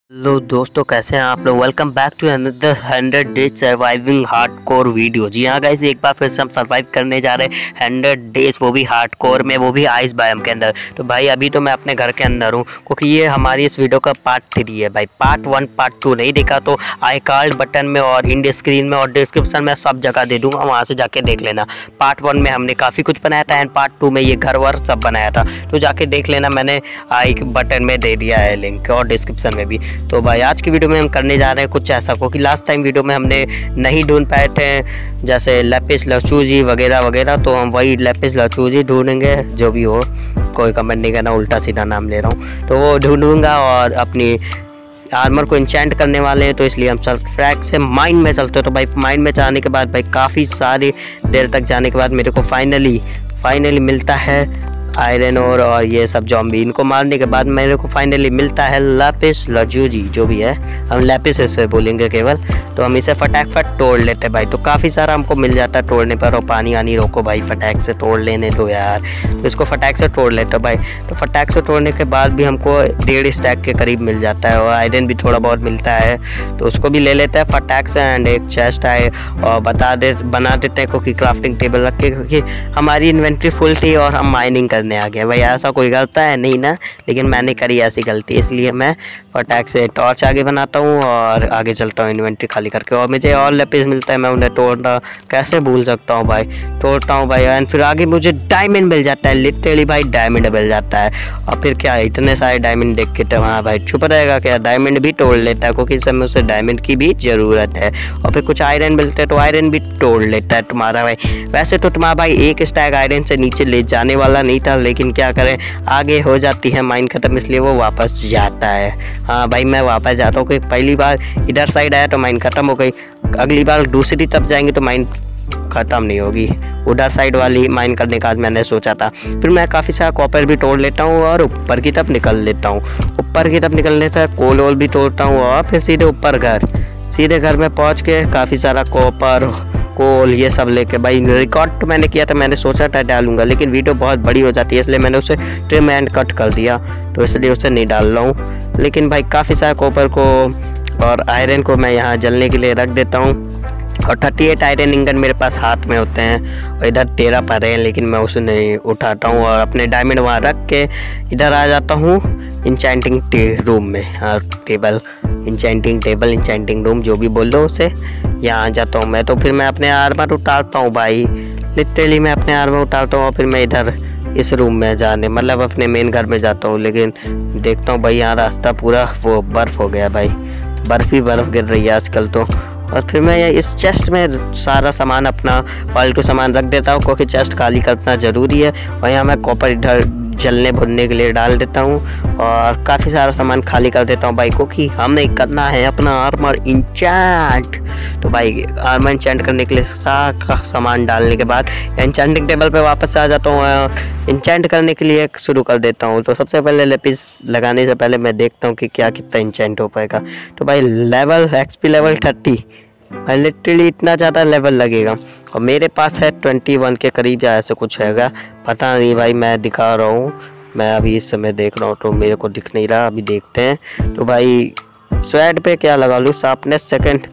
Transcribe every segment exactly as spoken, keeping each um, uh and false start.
Hello दोस्तों, कैसे हैं आप लोग। Welcome back to another hundred days surviving hardcore video. जी हाँ गाइस, एक बार फिर से हम सर्वाइव करने जा रहे हैं हंड्रेड डेज, वो भी हार्डकोर में, वो भी आइस बायोम के अंदर। तो भाई अभी तो मैं अपने घर के अंदर हूँ, क्योंकि ये हमारी इस वीडियो का पार्ट थ्री है भाई। पार्ट वन पार्ट टू नहीं देखा तो आई कार्ड बटन में और इंड स्क्रीन में और डिस्क्रिप्शन में सब जगह दे दूंगा, वहाँ से जाके देख लेना। पार्ट वन में हमने काफ़ी कुछ बनाया था एंड पार्ट टू में ये घर वर सब बनाया था, तो जाके देख लेना। मैंने आई बटन में दे दिया है लिंक और डिस्क्रिप्शन में भी। तो भाई आज की वीडियो में हम करने जा रहे हैं कुछ ऐसा, क्योंकि लास्ट टाइम वीडियो में हमने नहीं ढूंढ पाए थे जैसे लैपिस लाचुजी वगैरह वगैरह, तो हम वही लैपिस लाचुजी ढूंढेंगे। जो भी हो, कोई कमेंट नहीं करना, उल्टा सीधा नाम ले रहा हूँ, तो वो ढूंढूंगा। और अपनी आर्मर को इंचेंट करने वाले हैं, तो इसलिए हम सब ट्रैक से माइन में चलते हैं। तो भाई माइन में जाने के बाद भाई काफ़ी सारी देर तक जाने के बाद मेरे को फाइनली फाइनली मिलता है आयरन और और ये सब जॉम्बी। इनको मारने के बाद मेरे को फाइनली मिलता है लैपिस लाचुजी, जो भी है हम लैपिस इसे बोलेंगे केवल। तो हम इसे फटाक फट तोड़ लेते हैं भाई। तो काफ़ी सारा हमको मिल जाता है तोड़ने पर। और पानी आनी रोको भाई, फटाक से तोड़ लेने दो यार। तो इसको फटाक से तोड़ लेते हैं भाई। तो फटाक से तोड़ने के बाद भी हमको डेढ़ स्टैक के करीब मिल जाता है और आयरन भी थोड़ा बहुत मिलता है, तो उसको भी ले लेते हैं फटाक से। एंड एक चेस्ट है और बता दे बना देते हैं, क्योंकि क्राफ्टिंग टेबल रख के, क्योंकि हमारी इन्वेंट्री फुल थी और हम माइनिंग करने आ गए भाई। ऐसा कोई करता है नहीं ना, लेकिन मैंने करी ऐसी गलती, इसलिए मैं फटाक से टॉर्च आगे बनाता हूँ और आगे चलता हूँ इन्वेंट्री खाली करके। और मुझे और लैपिस मिलता है, मैं उन्हें तोड़ना कैसे भूल सकता हूँ भाई। तोड़ता हूँ भाई एंड फिर आगे मुझे डायमंड मिल जाता है, लिटरली भाई डायमंड मिल जाता है। और फिर क्या, इतने सारे डायमंड देख के तो वहाँ भाई छुप रहेगा क्या, डायमंड भी तोड़ लेता है, क्योंकि इस समय उसे डायमंड की भी ज़रूरत है। और फिर कुछ आयरन मिलते हैं तो आयरन भी तोड़ लेता है तुम्हारा भाई। वैसे तो तुम्हारा भाई एक स्टैक आयरन से नीचे ले जाने वाला नहीं था, लेकिन क्या करें, आगे हो जाती है माइन खत्म, इसलिए वो वापस जाता है। हाँ भाई मैं वापस जाता हूँ, क्योंकि पहली बार इधर साइड आया तो माइन खत्म हो गई, अगली बार दूसरी तरफ जाएंगे तो माइन खत्म नहीं होगी। उधर साइड वाली माइन करने का आज मैंने सोचा था। फिर मैं काफ़ी सारा कॉपर भी तोड़ लेता हूँ और ऊपर की तरफ निकल लेता हूँ। ऊपर की तरफ निकलने से कोल वोल भी तोड़ता हूँ और फिर सीधे ऊपर घर सीधे घर में पहुँच के काफ़ी सारा कॉपर कोल ये सब लेके भाई। रिकॉर्ड तो मैंने किया था, मैंने सोचा था डालूंगा, लेकिन वीडियो बहुत बड़ी हो जाती है, इसलिए मैंने उसे ट्रिम एंड कट कर दिया, तो इसलिए उसे नहीं डाल रहा हूँ। लेकिन भाई काफ़ी सारा कॉपर को और आयरन को मैं यहाँ जलने के लिए रख देता हूँ। और थर्टी एट आयरन इंगन मेरे पास हाथ में होते हैं और इधर तेरह पड़े हैं, लेकिन मैं उसे नहीं उठाता हूँ और अपने डायमंड वहाँ रख के इधर आ जाता हूँ इंचेंटिंग रूम में। हाँ table, enchanting table, enchanting room, जो भी बोल लो उसे, यहाँ आ जाता हूँ मैं। तो फिर मैं अपने आर्मर उतारता हूँ भाई, लिटरली मैं अपने आर्मर उतारता हूँ और फिर मैं इधर इस रूम में जाने, मतलब अपने मेन घर में जाता हूँ। लेकिन देखता हूँ भाई यहाँ रास्ता पूरा वो बर्फ़ हो गया भाई, बर्फ़ ही बर्फ़ गिर रही है आजकल तो। और फिर मैं इस चेस्ट में सारा सामान अपना फालतू सामान रख देता हूँ, क्योंकि चेस्ट खाली करना ज़रूरी है। और यहाँ मैं कॉपर इधर जलने भुनने के लिए डाल देता हूँ और काफ़ी सारा सामान खाली कर देता हूँ भाई, क्योंकि हमें करना है अपना आर्मर इंचेंट। तो भाई आर्मर इंचेंट करने के लिए सारा सामान डालने के बाद इंचेंटिंग टेबल पे वापस आ जाता हूँ। इंचेंट करने के लिए शुरू कर देता हूँ। तो सबसे पहले लेपिस लगाने से पहले मैं देखता हूँ कि क्या कितना इंचेंट हो पाएगा। तो भाई लेवल एक्सपी लेवल थर्टी, भाई लिटरली इतना ज़्यादा लेवल लगेगा। और मेरे पास है ट्वेंटी वन के करीब या ऐसे कुछ हैगा, पता नहीं भाई, मैं दिखा रहा हूँ, मैं अभी इस समय देख रहा हूँ तो मेरे को दिख नहीं रहा, अभी देखते हैं। तो भाई स्वेड पे क्या लगा लूँ, शार्पनेस सेकंड,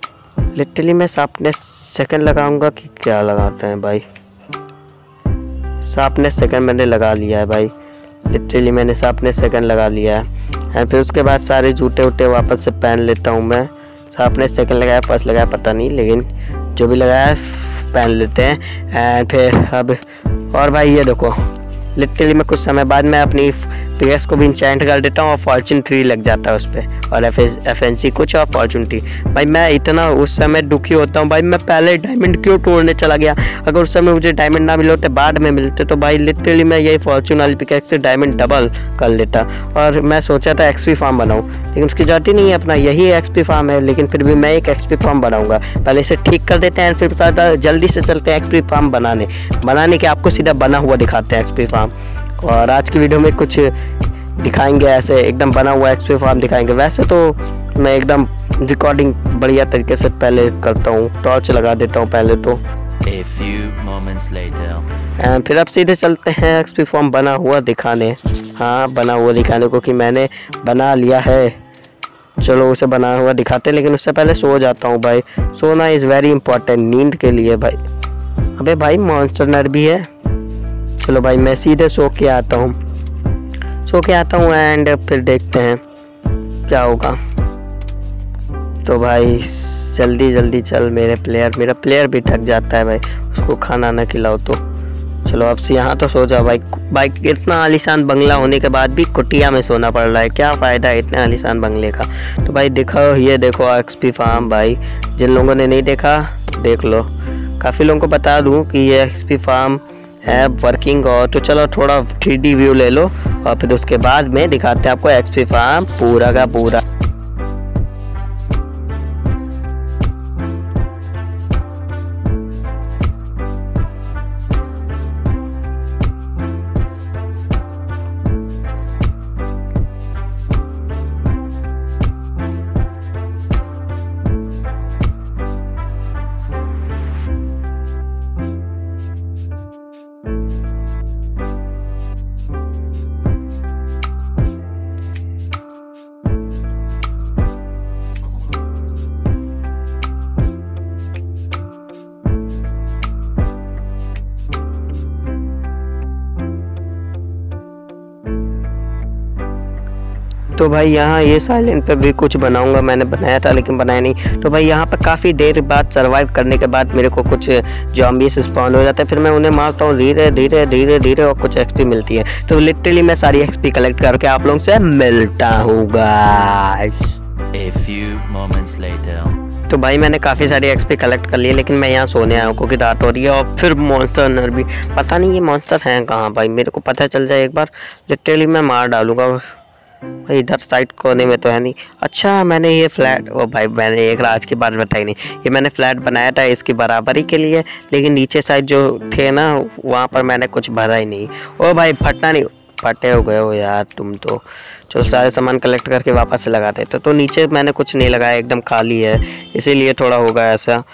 लिटरली मैं शार्पनेस सेकंड लगाऊंगा कि क्या लगाते हैं भाई। शार्पनेस सेकंड मैंने लगा लिया है भाई, लिटरली मैंने शार्पनेस सेकंड लगा लिया है। एंड फिर उसके बाद सारे जूते वूटे वापस से पहन लेता हूँ मैं। आपने सेकंड लगाया फर्स्ट लगाया पता नहीं, लेकिन जो भी लगाया पहन लेते हैं। एंड फिर अब और भाई ये देखो, लिटरली मैं कुछ समय बाद मैं अपनी पीएस को भी इंचेंट कर देता हूँ और फॉर्चून थ्री लग जाता है उस पर, और एफ एफ एन सी कुछ और फॉर्चून थ्री। भाई मैं इतना उस समय दुखी होता हूँ भाई, मैं पहले डायमंड क्यों तोड़ने चला गया। अगर उस समय मुझे डायमंड ना मिले होते, बाद में मिलते, तो भाई लिटरली मैं यही फॉर्चून वाली पिकैक्स से डायमंड डबल कर लेता। और मैं सोचा था एक्सपी फार्म बनाऊँ, लेकिन उसकी जरूरत ही नहीं है, अपना यही एक्सपी फार्म है। लेकिन फिर भी मैं एक एक्सपी फार्म बनाऊंगा, पहले इसे ठीक कर देते हैं, फिर साथ जल्दी से चलते हैं एक्सपी फार्म बनाने बनाने के आपको सीधा बना हुआ दिखाते हैं एक्सपी फार्म। और आज की वीडियो में कुछ दिखाएंगे ऐसे एकदम बना हुआ एक्सपी फार्म दिखाएंगे। वैसे तो मैं एकदम रिकॉर्डिंग बढ़िया तरीके से पहले करता हूँ, टॉर्च लगा देता हूँ पहले तो। A few moments later. And फिर अब सीधे चलते हैं एक्सपी फॉर्म बना हुआ दिखाने। हाँ बना हुआ दिखाने को कि मैंने बना लिया है। चलो उसे बनाया हुआ दिखाते हैं, लेकिन उससे पहले सो जाता हूँ भाई। सोना इज़ वेरी इंपॉर्टेंट नींद के लिए भाई। अबे भाई मॉन्स्टर नर भी है। चलो भाई मैं सीधे सो के आता हूँ सो के आता हूँ एंड फिर देखते हैं क्या होगा। तो भाई जल्दी जल्दी चल मेरे प्लेयर, मेरा प्लेयर भी थक जाता है भाई, उसको खाना ना खिलाओ तो। चलो अब से यहाँ तो सो जाओ भाई। भाई इतना आलीशान बंगला होने के बाद भी कुटिया में सोना पड़ रहा है, क्या फ़ायदा है इतने आलीशान बंगले का। तो भाई देखो ये देखो एक्सपी फार्म भाई, जिन लोगों ने नहीं देखा देख लो। काफ़ी लोगों को बता दूँ कि ये एक्सपी फार्म है वर्किंग। और तो चलो थोड़ा थ्री डी व्यू ले लो और फिर उसके बाद में दिखाते हैं आपको एक्सपी फार्म पूरा का पूरा। तो भाई यहाँ ये साइलेंट पे भी कुछ बनाऊंगा, मैंने बनाया था लेकिन बनाया नहीं। तो भाई यहाँ पर काफ़ी देर बाद सरवाइव करने के बाद मेरे को कुछ जॉम्बीज स्पॉन हो जाते हैं, फिर मैं उन्हें मारता हूँ धीरे धीरे धीरे धीरे और कुछ एक्सपी मिलती है। तो लिटरली मैं सारी एक्सपी कलेक्ट करके आप लोगों से मिलता हूँ guys. A few moments later. तो भाई मैंने काफ़ी सारी एक्सपी कलेक्ट कर ली, लेकिन मैं यहाँ सोने आया हूँ क्योंकि रात हो रही है। और फिर मॉन्स्टर नर भी, पता नहीं ये मॉन्स्टर हैं कहाँ भाई, मेरे को पता चल जाए एक बार लिटरली मैं मार डालूंगा भाई। इधर साइड कोने में तो है नहीं। अच्छा मैंने ये फ्लैट, ओ भाई मैंने एक राज की बात बताई नहीं, ये मैंने फ्लैट बनाया था इसकी बराबरी के लिए, लेकिन नीचे साइड जो थे ना वहाँ पर मैंने कुछ भरा ही नहीं। ओ भाई फटना नहीं, फटे हो गए हो यार तुम तो। चलो सारे सामान कलेक्ट करके वापस से लगाते थे। तो नीचे मैंने कुछ नहीं लगाया, एकदम खाली है, इसीलिए थोड़ा होगा ऐसा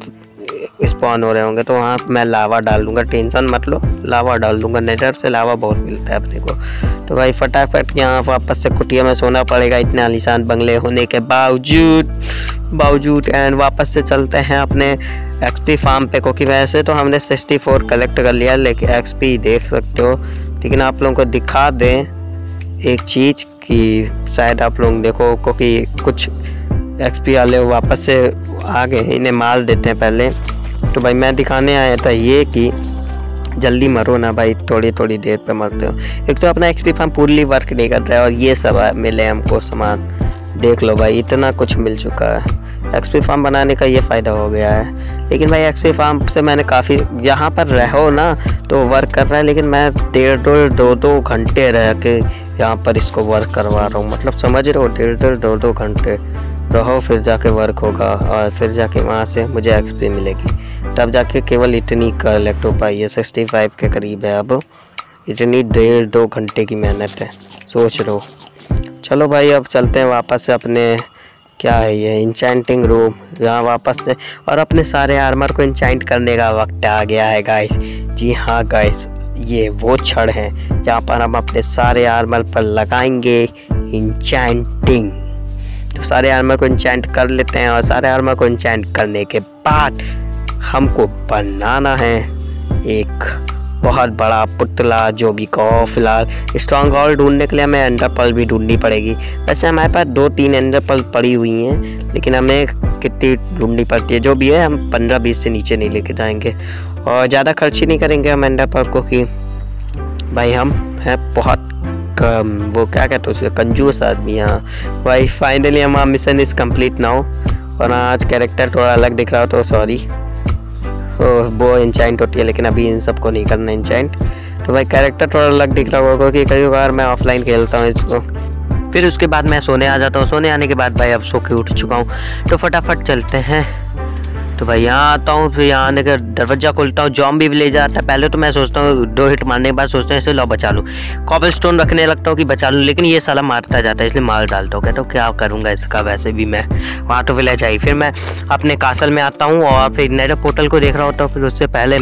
स्पॉन हो रहे होंगे। तो वहाँ मैं लावा डाल दूंगा, टेंशन मत लो, लावा डाल दूंगा, नेदर से लावा बहुत मिलता है अपने को। तो भाई फटाफट यहाँ वापस से कुटिया में सोना पड़ेगा इतने आलीशान बंगले होने के बावजूद बावजूद एंड वापस से चलते हैं अपने एक्सपी फार्म पे, क्योंकि वैसे तो हमने सिक्सटी फोर कलेक्ट कर लिया, लेकिन एक्सपी देख सकते हो। लेकिन आप लोगों को दिखा दें एक चीज़ कि शायद आप लोग देखो, क्योंकि कुछ एक्सपी वाले वापस से आ गए, इन्हें मार देते हैं पहले। तो भाई मैं दिखाने आया था ये कि जल्दी मरो ना भाई, थोड़ी थोड़ी देर पे मरते हो। एक तो अपना एक्सपी फार्म पूरी वर्क नहीं कर रहा है और ये सब मिले हमको सामान, देख लो भाई इतना कुछ मिल चुका है। एक्सपी फार्म बनाने का ये फ़ायदा हो गया है। लेकिन भाई एक्सपी फार्म से मैंने काफ़ी, यहाँ पर रहो ना तो वर्क कर रहा है, लेकिन मैं डेढ़ दो दो दो घंटे रह के यहाँ पर इसको वर्क करवा रहा हूँ। मतलब समझ रहे हो, डेढ़ डेढ़ दो दो घंटे रहो फिर जाके वर्क होगा और फिर जाके वहाँ से मुझे एक्सपी मिलेगी, तब जाके केवल इतनी कलेक्ट हो पाई है। सिक्सटी फाइव के करीब है अब, इतनी डेढ़ दो घंटे की मेहनत है, सोच लो। चलो भाई अब चलते हैं वापस से अपने, क्या है ये, इंचेंटिंग रूम, यहाँ वापस से और अपने सारे आर्मर को इंचेंट करने का वक्त आ गया है गाइस। जी हाँ गाइस, ये वो छड़ हैं जहाँ पर हम अपने सारे आर्मर पर लगाएंगे इंचेंटिंग। तो सारे आर्मर को इंचेंट कर लेते हैं और सारे आर्मर को इंचेंट करने के बाद हमको बनाना है एक बहुत बड़ा पुतला, जो भी कहो। फिलहाल स्ट्रॉन्ग हॉल ढूंढने के लिए हमें एंडर पर्ल भी ढूंढनी पड़ेगी। वैसे हमारे पास दो तीन एंडर पर्ल पड़ी हुई हैं, लेकिन हमें कितनी ढूंढनी पड़ती है जो भी है, हम पंद्रह बीस से नीचे नहीं लेके जाएंगे और ज़्यादा खर्च ही नहीं करेंगे हम एंडर पर्ल को, कि भाई हम हैं बहुत कम, वो क्या कहते हैं उसे, कंजूस आदमी। हाँ भाई फाइनली हमारा मिशन इज़ कम्प्लीट नाउ। और आज कैरेक्टर थोड़ा अलग दिख रहा हो तो सॉरी, वो इंचेंट होती है लेकिन अभी इन सबको नहीं करना इंचेंट। तो भाई कैरेक्टर थोड़ा अलग दिख रहा होगा क्योंकि कई बार मैं ऑफलाइन खेलता हूँ इसको। फिर उसके बाद मैं सोने आ जाता हूँ। सोने आने के बाद भाई अब सो के उठ चुका हूँ, तो फटाफट चलते हैं। तो भाई यहाँ आता हूँ, फिर यहाँ आने का दरवाजा खोलता हूँ, जॉम्बी विलेज आता है। पहले तो मैं सोचता हूँ दो हिट मारने के बाद सोचता हूँ इसे लो बचा लूँ, कॉबल स्टोन रखने लगता हूँ कि बचा लूँ, लेकिन ये साला मारता जाता है इसलिए मार डालता हूँ। कहता हूँ क्या करूँगा इसका, वैसे भी मैं वहाँ तो विलेज आई। फिर मैं अपने कासल में आता हूँ और फिर नेदर पोर्टल को देख रहा होता हूँ। फिर उससे पहले मैं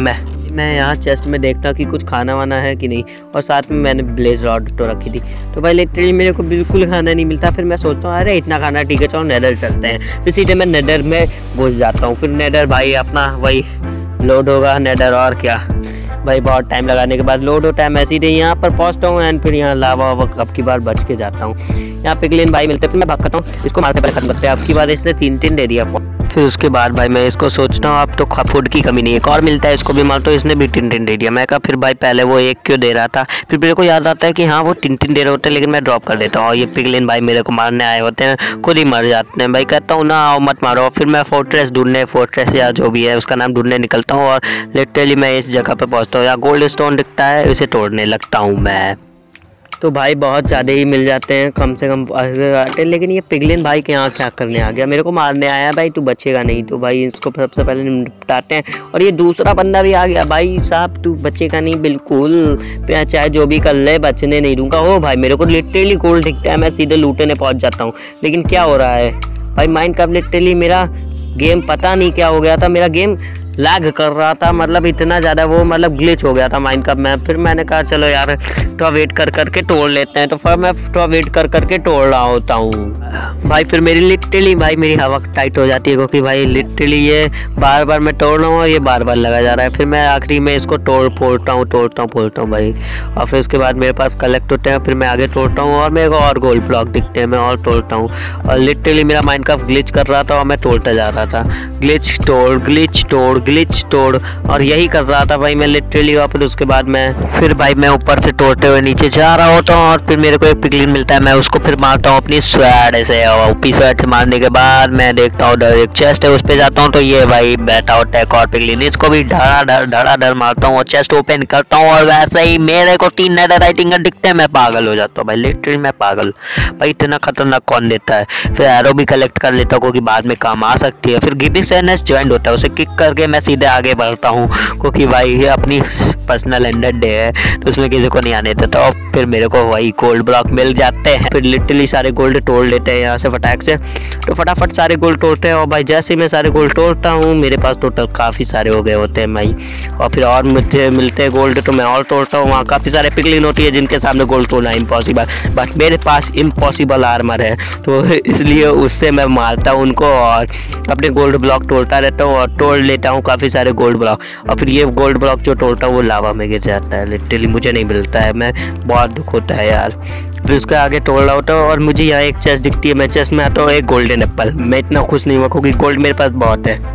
मैं यहाँ चेस्ट में देखता हूँ कि कुछ खाना वाना है कि नहीं, और साथ में मैंने ब्लेज रॉड तो रखी थी। तो भाई लिटरली मेरे को बिल्कुल खाना नहीं मिलता। फिर मैं सोचता हूँ अरे इतना खाना ठीक है, चलो नेदर चलते हैं। फिर सीधे मैं नेदर में घुस जाता हूँ। फिर नेदर भाई अपना वही लोड होगा नेदर, और क्या भाई बहुत टाइम लगाने के बाद लोड होता है। मैं सीधे यहाँ पर पहुँचता हूँ एंड फिर यहाँ लावा वावा अब की बार बच के जाता हूँ। यहाँ पिगलिन भाई मिलते हैं, फिर मैं भागता हूँ, इसको मारते पहले खत्म करते हैं। अब की बार इसने तीन तीन दे दिया। फिर उसके बाद भाई मैं इसको सोचता हूँ अब तो फूड की कमी नहीं है, एक और मिलता है, इसको भी मार, तो इसने भी तीन तीन दे दिया। मैं कहा फिर भाई पहले वो एक क्यों दे रहा था। फिर मेरे को याद आता है कि हाँ वो तीन तीन दे रहे होते हैं, लेकिन मैं ड्रॉप कर देता हूँ और ये पिगलिन भाई मेरे को मारने आए होते हैं, खुद ही मर जाते हैं। भाई कहता हूँ ना आओ मत मारो। फिर मैं फोर्ट्रेस ढूंढने फोर्ट्रेस या जो भी है उसका नाम ढूंढने निकलता हूँ और लिटरली मैं इस जगह पर पहुँचता हूँ। यहाँ गोल्ड स्टोन दिखता है, इसे तोड़ने लगता हूँ मैं। तो भाई बहुत ज़्यादा ही मिल जाते हैं, कम से कम आते, लेकिन ये पिगलिन भाई के यहाँ क्या करने आ गया, मेरे को मारने आया। भाई तू बचेगा नहीं। तो भाई इसको सबसे पहले निपटाते हैं। और ये दूसरा बंदा भी आ गया। भाई साहब तू बचेगा नहीं बिल्कुल, मैं चाहे जो भी कर ले बचने नहीं दूंगा। ओ भाई मेरे को लिटरली गोल्ड दिखता है, मैं सीधे लूटने पहुँच जाता हूँ। लेकिन क्या हो रहा है भाई, माइनक्राफ्ट लिटरली मेरा गेम पता नहीं क्या हो गया था, मेरा गेम लैग कर रहा था, मतलब इतना ज़्यादा वो मतलब ग्लिच हो गया था माइनक्राफ्ट में। फिर मैंने कहा चलो यार थोड़ा वेट कर करके तोड़ लेते हैं। तो फिर मैं थोड़ा वेट कर करके तोड़ रहा होता हूँ। भाई फिर मेरी लिटरली भाई मेरी हवा टाइट हो जाती है, क्योंकि भाई लिटरली ये बार बार मैं तोड़ रहा हूँ और ये बार बार लगा जा रहा है। फिर मैं आखिरी में इसको तोड़ फोड़ता हूँ तोड़ता हूँ फोड़ता हूँ भाई। और फिर उसके बाद मेरे पास कलेक्ट होते हैं, फिर मैं आगे तोड़ता हूँ और मेरे को और गोल्ड ब्लॉक दिखते हैं, मैं और तोड़ता हूँ। और लिटरली मेरा माइनक्राफ्ट ग्लिच कर रहा था और मैं तोड़ता जा रहा था, ग्लिच तोड़ ग्लिच तोड़ ग्लिच तोड़, और यही कर रहा था भाई मैं लिटरली। और फिर उसके बाद मैं फिर भाई मैं ऊपर से तोड़ते हुए नीचे जा रहा होता हूँ और फिर मेरे को एक पिगलिन मिलता है, मैं उसको फिर मारता हूँ अपनी स्वैड से। और ओपी स्वैड से मारने के बाद मैं देखता हूँ डर एक चेस्ट है, उस पर जाता हूँ तो ये भाई बैठा होता है एक और पिगलिन, इसको भी धड़ा धड़ धड़ा धड़ मारता हूँ और चेस्ट ओपन करता हूँ और वैसे ही मेरे को तीन नेदरराइट दिखते हैं। मैं पागल हो जाता हूँ भाई, लिटरली मैं पागल। भाई इतना खतरनाक कौन देता है। फिर एरो भी कलेक्ट कर लेता हूँ क्योंकि बाद में काम आ सकती है। फिर गिबिस एनएस ज्वाइन होता है, उसे किक करके मैं सीधे आगे बढ़ता हूँ, क्योंकि भाई ये अपनी पर्सनल एंडेड डे है तो उसमें किसी को नहीं आने देता। और फिर मेरे को वही गोल्ड ब्लॉक मिल जाते हैं। फिर लिटरली सारे गोल्ड तोड़ लेते हैं यहाँ से फटाक से, तो फटाफट सारे गोल्ड तोड़ते हैं। और भाई जैसे ही मैं सारे गोल्ड तोड़ता हूँ मेरे पास टोटल काफ़ी सारे हो गए होते हैं भाई। और फिर और मुझे मिलते हैं गोल्ड तो मैं और तोड़ता हूँ। वहाँ काफ़ी सारे पिगलिन होती है जिनके सामने गोल्ड तोड़ना इम्पॉसिबल, बट मेरे पास इम्पॉसिबल आर्मर है तो इसलिए उससे मैं मारता हूँ उनको और अपने गोल्ड ब्लॉक तोड़ता रहता हूँ और तोड़ लेता हूँ काफ़ी सारे गोल्ड ब्लॉक। और फिर ये गोल्ड ब्लॉक जो तोड़ता हूँ वो लावा में गिर जाता है, लिटरली मुझे नहीं मिलता है, मैं बहुत दुख होता है यार। फिर उसके आगे तोड़ रहा होता हूँ और मुझे यहाँ एक चेस्ट दिखती है, मैं चेस्ट में आता हूँ एक गोल्डन एप्पल। मैं इतना खुश नहीं हुआ क्योंकि गोल्ड मेरे पास बहुत है,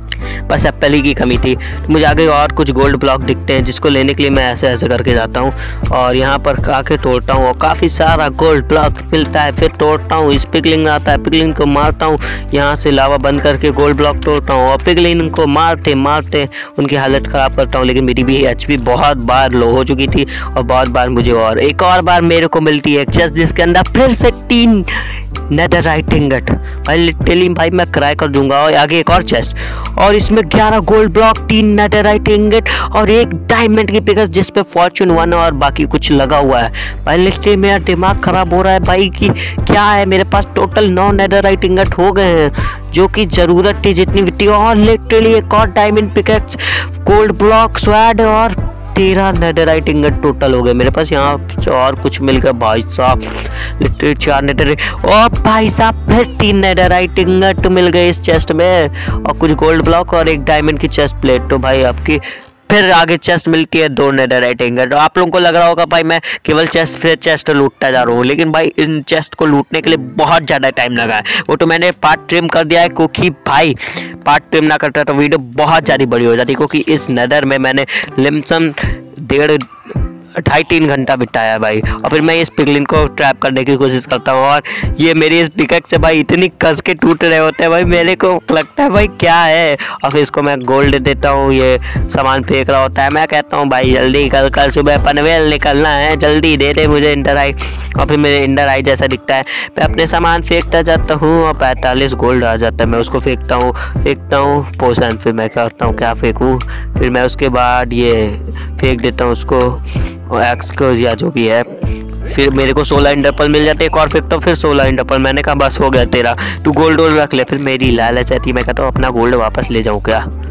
बस एप्पल ही की कमी थी। तो मुझे आगे और कुछ गोल्ड ब्लॉक दिखते हैं जिसको लेने के लिए मैं ऐसे ऐसे करके जाता हूँ और यहाँ पर आके तोड़ता हूँ और काफ़ी सारा गोल्ड ब्लॉक मिलता है। फिर तोड़ता हूँ, इस पिगलिन आता है, पिगलिन को मारता हूँ, यहाँ से लावा बंद करके गोल्ड ब्लॉक तोड़ता हूँ और पिगलिन को मारते मारते उनकी हालत ख़राब करता हूँ। लेकिन मेरी भी एच पी बहुत बार लो हो चुकी थी और बहुत बार मुझे और एक और बार मेरे को मिलती है एक चेस्ट जिसके अंदर फिर से तीन नेदरराइट इंगट। भाई लिटरली भाई मैं क्राई कर दूंगा। और आगे एक और चेस्ट और इसमें ग्यारह गोल्ड ब्लॉक, तीन नेदरराइट इंगट और एक डायमंड की पिकस जिस पे फॉर्चून वन और बाकी कुछ लगा हुआ है। भाई लिटरली मेरा दिमाग खराब हो रहा है भाई कि क्या है। मेरे पास टोटल नौ नेदरराइट इंगट हो गए हैं जो कि ज़रूरत थी जितनी भी थी, और लिटरली एक और डायमंड पिकस, गोल्ड ब्लॉक, स्वैड और तेरह नेदरराइट इंगट टोटल हो गए मेरे पास। यहाँ और कुछ मिल गया भाई साहब, लिटरली चार नेदरराइट और भाई साहब फिर तीन नेदरराइट इंगट मिल गए इस चेस्ट में और कुछ गोल्ड ब्लॉक और एक डायमंड की चेस्ट प्लेट। तो भाई आपकी फिर आगे चेस्ट मिलती है दो नेदरराइट इंगट। तो आप लोगों को लग रहा होगा भाई मैं केवल चेस्ट फिर चेस्ट लूटता जा रहा हूँ, लेकिन भाई इन चेस्ट को लूटने के लिए बहुत ज़्यादा टाइम लगा है। वो तो मैंने पार्ट ट्रिम कर दिया है क्योंकि भाई पार्ट ट्रिम ना करता तो वीडियो बहुत ज़्यादा बड़ी हो जाती, क्योंकि इस नेदर में मैंने लिमसम डेढ़ ढाई तीन घंटा बिताया भाई। और फिर मैं इस पिगलिन को ट्रैप करने की कोशिश करता हूँ और ये मेरी इस पिकैक्स से भाई इतनी कस के टूट रहे होते हैं भाई, मेरे को लगता है भाई क्या है। और फिर इसको मैं गोल्ड देता हूँ, ये सामान फेंक रहा होता है। मैं कहता हूँ भाई जल्दी कल कल सुबह पनवेल निकलना है, जल्दी दे दे मुझे इंडर आई। और फिर मेरे इंडर आई जैसा दिखता है, मैं अपने सामान फेंकता जाता हूँ और पैंतालीस गोल्ड आ जाता है। मैं उसको फेंकता हूँ फेंकता हूँ पोशन। फिर मैं कहता हूँ क्या फेंकूँ, फिर मैं उसके बाद ये फेंक देता हूँ उसको और एक्स को या जो भी है। फिर मेरे को सोलह इंडरपल मिल जाते हैं, एक और फेंकता हूँ फिर सोलह इंडरपल। मैंने कहा बस हो गया तेरा, तू गोल्ड गोल्ड रख ले। फिर मेरी लालच आती है, मैं कहता हूँ अपना गोल्ड वापस ले जाऊँ क्या।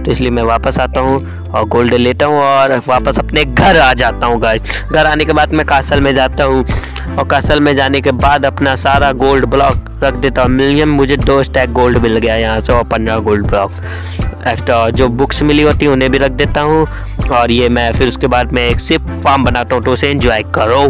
तो इसलिए मैं वापस आता हूँ और गोल्ड लेता हूँ और वापस अपने घर आ जाता हूँ गाइस। घर आने के बाद मैं कासल में जाता हूँ और कासल में जाने के बाद अपना सारा गोल्ड ब्लॉक रख देता हूँ। मिलियन मुझे दो स्टैक गोल्ड मिल गया यहाँ से और पंद्रह गोल्ड ब्लॉक एक्स्ट्रा जो बुक्स मिली होती हैं उन्हें भी रख देता हूँ। और ये मैं फिर उसके बाद मैं एक सिप फार्म बनाता हूँ, तो उसे एंजॉय करो।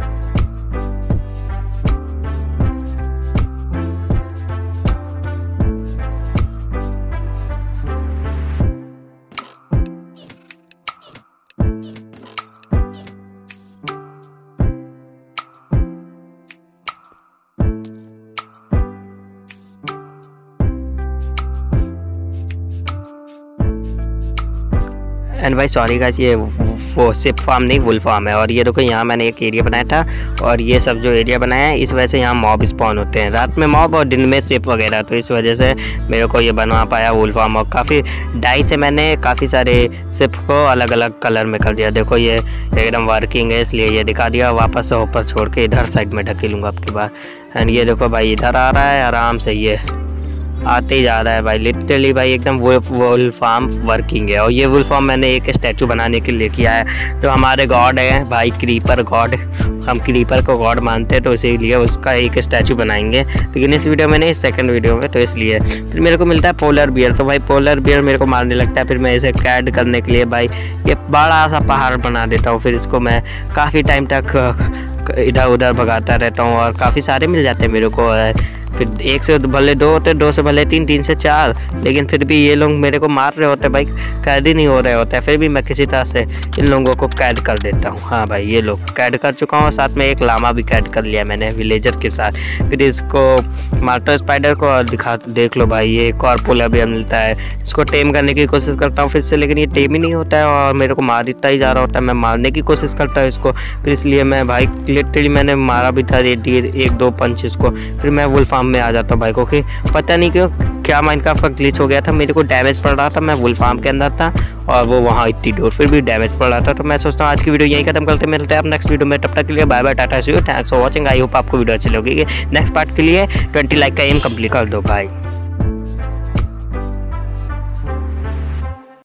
एंड भाई सॉरी गाइस, ये वो सिप फार्म नहीं वुल फार्म है। और ये देखो यहाँ मैंने एक एरिया बनाया था और ये सब जो एरिया बनाया है इस वजह से यहाँ मॉब स्पॉन होते हैं, रात में मॉब और दिन में सिप वगैरह। तो इस वजह से मेरे को ये बनवा पाया वुल फार्म। और काफ़ी डाई से मैंने काफ़ी सारे सिप को अलग अलग कलर में कर दिया। देखो ये एकदम वर्किंग है इसलिए ये दिखा दिया। वापस से ऊपर छोड़ के इधर साइड में ढकेलूँगा आपके बाद। एंड ये देखो भाई इधर आ रहा है आराम से, ये आते ही जा रहा है भाई। लिटरली भाई एकदम वुल फार्म वर्किंग है। और ये वुल फार्म मैंने एक स्टैचू बनाने के लिए किया है। तो हमारे गॉड है भाई क्रीपर गॉड, हम क्रीपर को गॉड मानते हैं तो इसीलिए उसका एक स्टैचू बनाएंगे, लेकिन इस वीडियो में नहीं, सेकंड वीडियो में। तो इसलिए फिर मेरे को मिलता है पोलर बियर। तो भाई पोलर बियर मेरे को मारने लगता है, फिर मैं इसे कैड करने के लिए भाई ये बड़ा सा पहाड़ बना देता हूँ। फिर इसको मैं काफ़ी टाइम तक इधर उधर भगाता रहता हूँ और काफ़ी सारे मिल जाते हैं मेरे को। फिर एक से भले दो होते, दो से भले तीन, तीन से चार, लेकिन फिर भी ये लोग मेरे को मार रहे होते भाई, कैद ही नहीं हो रहे होते। फिर भी मैं किसी तरह से इन लोगों को कैद कर देता हूँ। हाँ भाई ये लोग कैद कर चुका हूँ, साथ में एक लामा भी कैद कर लिया मैंने विलेजर के साथ। फिर इसको मार्टर स्पाइडर को दिखा देख लो भाई, ये एक और पोलर बियर मिलता है। इसको टेम करने की कोशिश करता हूँ फिर से, लेकिन ये टेम ही नहीं होता है और मेरे को मार देता ही जा रहा होता है। मैं मारने की कोशिश करता हूँ इसको, फिर इसलिए मैं भाई लिटरली मैंने मारा भी था एक दो पंच इसको। फिर मैं वुल फार्म में आ जाता हूँ भाई, क्योंकि पता नहीं क्यों क्या माइनक्राफ्ट का ग्लिच हो गया था, मेरे को डैमेज पड़ रहा था। मैं वुल फार्म के अंदर था और वो वहाँ इतनी दूर, फिर भी डैमेज पड़ रहा था। तो मैं सोचता हूँ आज की वीडियो यहीं खत्म करते हैं, मिलते हैं आप नेक्स्ट वीडियो में। तब तक के लिए bye bye, tata see you, thanks for watching. I hope आपको वीडियो अच्छी लगेगी। नेक्स्ट पार्ट के लिए ट्वेंटी लाइक का एम कंप्लीट कर दो भाई।